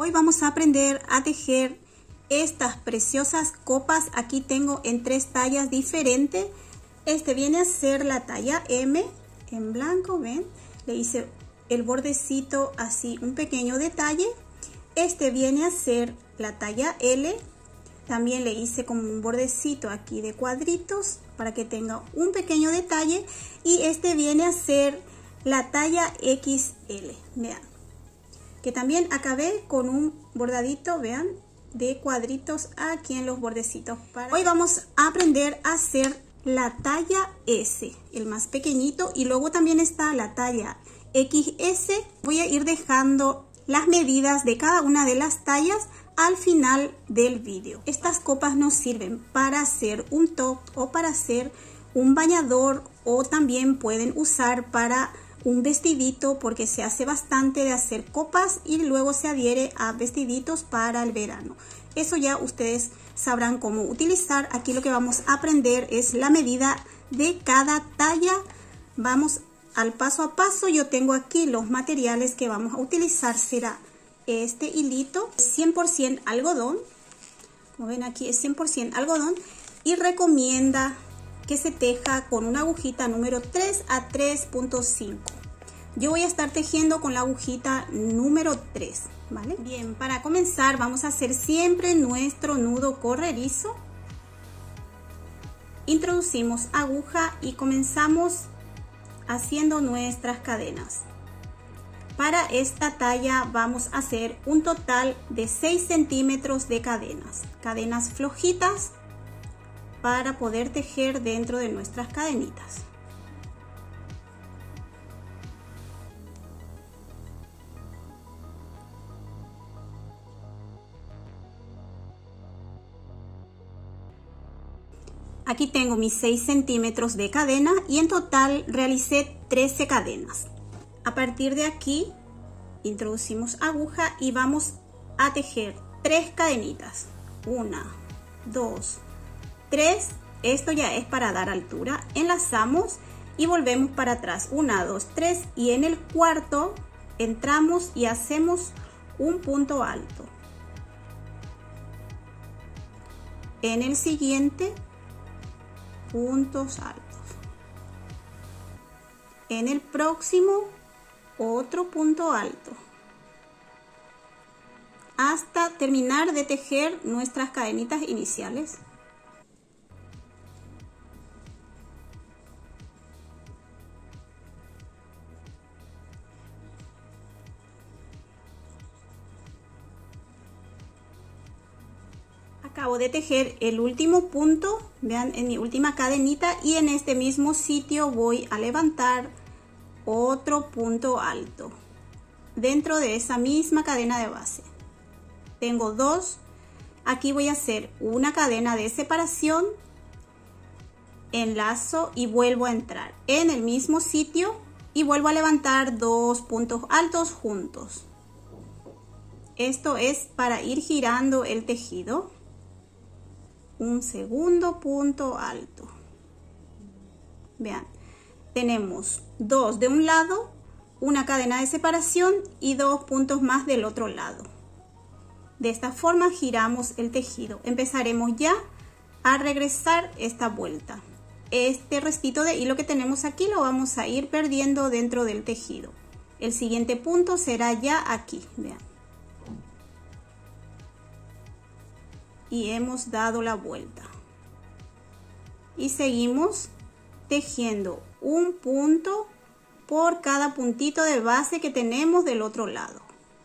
Hoy vamos a aprender a tejer estas preciosas copas. Aquí tengo en 3 tallas diferentes. Este viene a ser la talla M en blanco, ven, le hice el bordecito así, un pequeño detalle. Este viene a ser la talla L, también le hice como un bordecito aquí de cuadritos para que tenga un pequeño detalle. Y este viene a ser la talla XL, vean, que también acabé con un bordadito, vean, de cuadritos aquí en los bordecitos. Hoy vamos a aprender a hacer la talla S, el más pequeñito, y luego también está la talla XS. Voy a ir dejando las medidas de cada una de las tallas al final del vídeo. Estas copas nos sirven para hacer un top o para hacer un bañador, o también pueden usar para un vestidito, porque se hace bastante de hacer copas y luego se adhiere a vestiditos para el verano. Eso ya ustedes sabrán cómo utilizar. Aquí lo que vamos a aprender es la medida de cada talla. Vamos al paso a paso. Yo tengo aquí los materiales que vamos a utilizar. Será este hilito 100% algodón, como ven aquí es 100% algodón, y recomienda que se teja con una agujita número 3 a 3.5. Yo voy a estar tejiendo con la agujita número 3, ¿vale? Bien, para comenzar vamos a hacer siempre nuestro nudo corredizo. Introducimos aguja y comenzamos haciendo nuestras cadenas. Para esta talla vamos a hacer un total de 6 centímetros de cadenas flojitas, para poder tejer dentro de nuestras cadenitas. Aquí tengo mis 6 centímetros de cadena y en total realicé 13 cadenas. A partir de aquí introducimos aguja y vamos a tejer 3 cadenitas. 1, 2, 3. Esto ya es para dar altura. Enlazamos y volvemos para atrás. 1, 2, 3. Y en el cuarto entramos y hacemos un punto alto. En el siguiente, puntos altos. En el próximo, otro punto alto, hasta terminar de tejer nuestras cadenitas iniciales. Acabo de tejer el último punto, vean, en mi última cadenita, y en este mismo sitio voy a levantar otro punto alto dentro de esa misma cadena de base. Tengo 2. Aquí voy a hacer una cadena de separación, enlazo y vuelvo a entrar en el mismo sitio y vuelvo a levantar 2 puntos altos juntos. Esto es para ir girando el tejido. Un segundo punto alto. Vean, tenemos 2 de un lado, una cadena de separación y 2 puntos más del otro lado. De esta forma giramos el tejido. Empezaremos ya a regresar esta vuelta. Este restito de hilo que tenemos aquí lo vamos a ir perdiendo dentro del tejido. El siguiente punto será ya aquí, vean. Y hemos dado la vuelta. Y seguimos tejiendo un punto por cada puntito de base que tenemos del otro lado.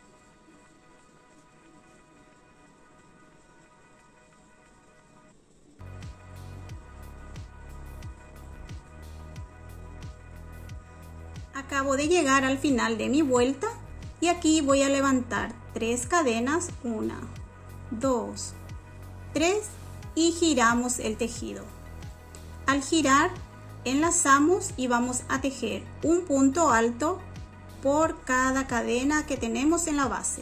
Acabo de llegar al final de mi vuelta y aquí voy a levantar 3 cadenas, 1, 2, 3 y giramos el tejido. Al girar enlazamos y vamos a tejer un punto alto por cada cadena que tenemos en la base.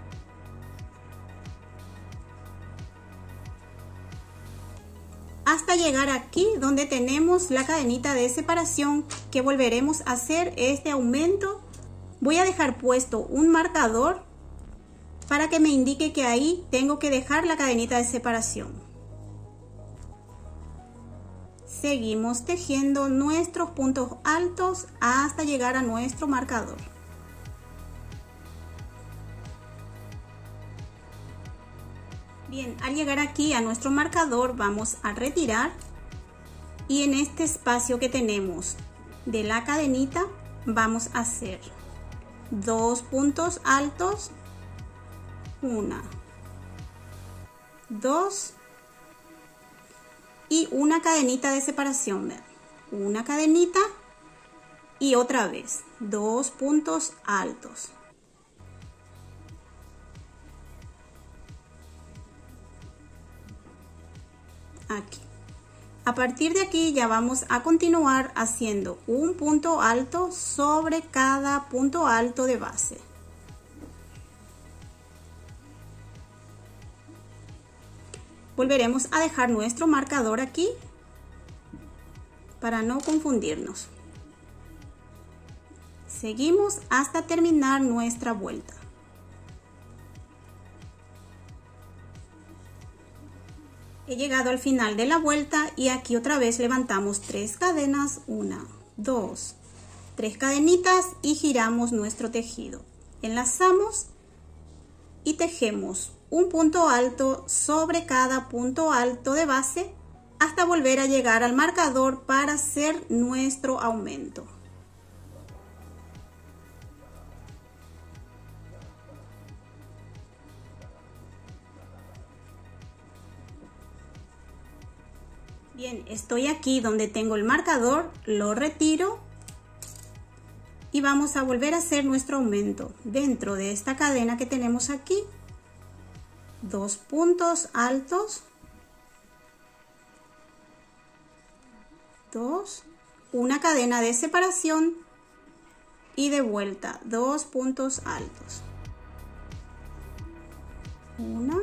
Hasta hasta llegar aquí donde tenemos la cadenita de separación que volveremos a hacer este aumento. Voy a dejar puesto un marcador para que me indique que ahí tengo que dejar la cadenita de separación. Seguimos tejiendo nuestros puntos altos hasta llegar a nuestro marcador. Bien, al llegar aquí a nuestro marcador vamos a retirar y en este espacio que tenemos de la cadenita vamos a hacer 2 puntos altos, 1, 2 y una cadenita de separación, una cadenita y otra vez 2 puntos altos. Aquí. A partir de aquí ya vamos a continuar haciendo un punto alto sobre cada punto alto de base. Volveremos a dejar nuestro marcador aquí para no confundirnos. Seguimos hasta terminar nuestra vuelta. He llegado al final de la vuelta y aquí otra vez levantamos 3 cadenas, 1, 2, 3 cadenitas y giramos nuestro tejido. Enlazamos y tejemos un punto alto sobre cada punto alto de base hasta volver a llegar al marcador para hacer nuestro aumento. Bien, estoy aquí donde tengo el marcador, lo retiro y vamos a volver a hacer nuestro aumento dentro de esta cadena que tenemos aquí. 2 puntos altos, 2, una cadena de separación y de vuelta 2 puntos altos, 1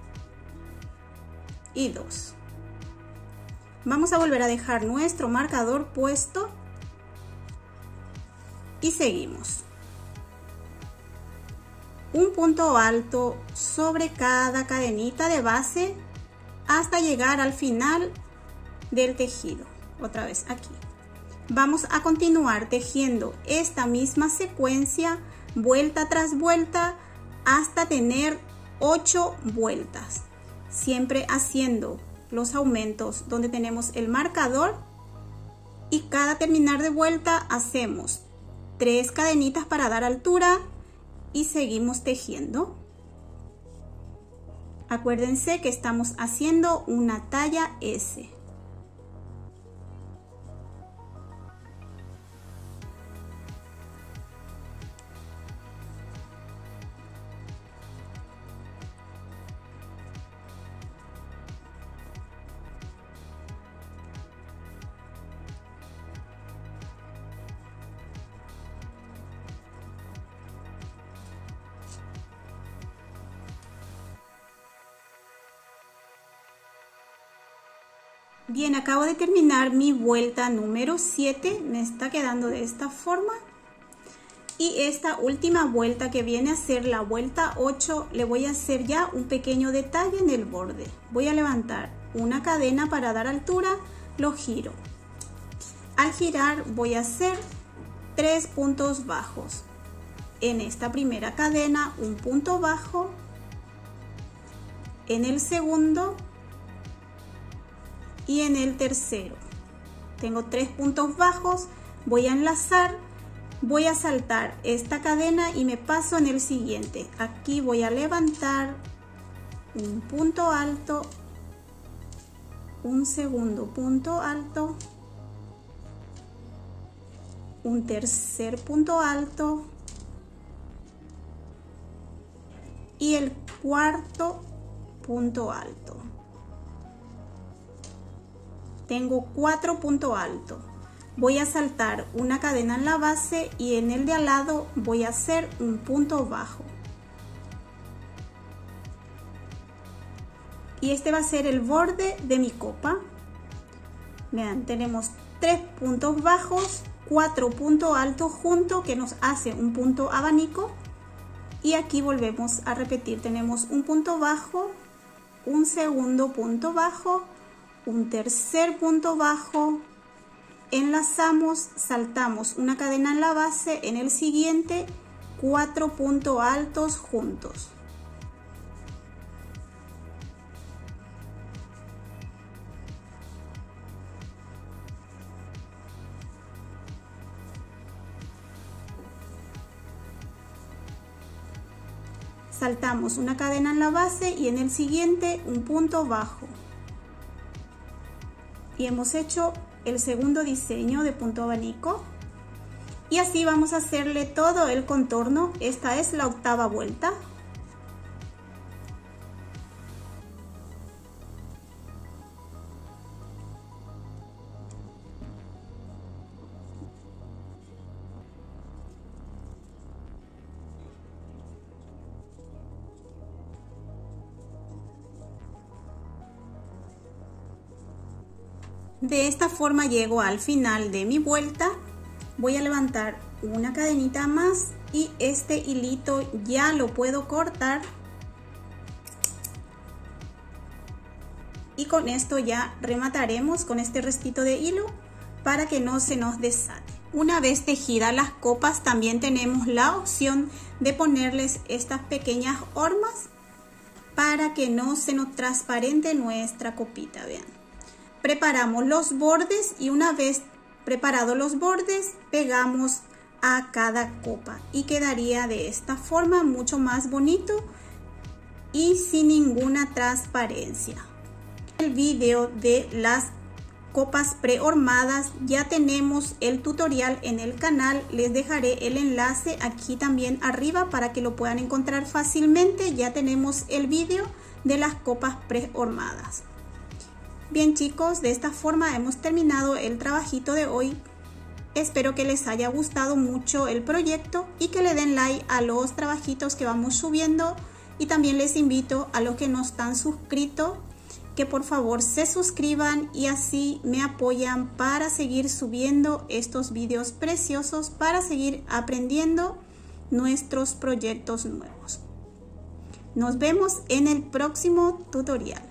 y 2. Vamos a volver a dejar nuestro marcador puesto y seguimos. Un punto alto sobre cada cadenita de base hasta llegar al final del tejido. Otra vez aquí. Vamos a continuar tejiendo esta misma secuencia vuelta tras vuelta hasta tener 8 vueltas. Siempre haciendo los aumentos donde tenemos el marcador y cada terminar de vuelta hacemos 3 cadenitas para dar altura y seguimos tejiendo. Acuérdense que estamos haciendo una talla S. Bien, acabo de terminar mi vuelta número 7, me está quedando de esta forma. Y esta última vuelta que viene a ser la vuelta 8, le voy a hacer ya un pequeño detalle en el borde. Voy a levantar una cadena para dar altura, lo giro. Al girar voy a hacer 3 puntos bajos. En esta primera cadena un punto bajo, en el segundo y en el tercero. Tengo 3 puntos bajos, voy a enlazar, voy a saltar esta cadena y me paso en el siguiente. Aquí voy a levantar un punto alto, un segundo punto alto, un tercer punto alto y el cuarto punto alto. Tengo 4 puntos altos. Voy a saltar una cadena en la base y en el de al lado voy a hacer un punto bajo. Y este va a ser el borde de mi copa. Vean, tenemos 3 puntos bajos, 4 puntos altos juntos que nos hace un punto abanico. Y aquí volvemos a repetir, tenemos un punto bajo, un segundo punto bajo, un tercer punto bajo, enlazamos, saltamos una cadena en la base, en el siguiente 4 puntos altos juntos. Saltamos una cadena en la base y en el siguiente un punto bajo. Y hemos hecho el segundo diseño de punto abanico. Y así vamos a hacerle todo el contorno. Esta es la 8ª vuelta. De esta forma llego al final de mi vuelta. Voy a levantar una cadenita más y este hilito ya lo puedo cortar. Y con esto ya remataremos con este restito de hilo para que no se nos desate. Una vez tejidas las copas, también tenemos la opción de ponerles estas pequeñas hormas para que no se nos transparente nuestra copita. Vean. Preparamos los bordes y una vez preparados los bordes pegamos a cada copa y quedaría de esta forma mucho más bonito y sin ninguna transparencia. El video de las copas prehormadas ya tenemos el tutorial en el canal, les dejaré el enlace aquí también arriba para que lo puedan encontrar fácilmente. Ya tenemos el video de las copas prehormadas. Bien chicos, de esta forma hemos terminado el trabajito de hoy. Espero que les haya gustado mucho el proyecto y que le den like a los trabajitos que vamos subiendo. Y también les invito a los que no están suscritos que por favor se suscriban y así me apoyan para seguir subiendo estos videos preciosos, para seguir aprendiendo nuestros proyectos nuevos. Nos vemos en el próximo tutorial.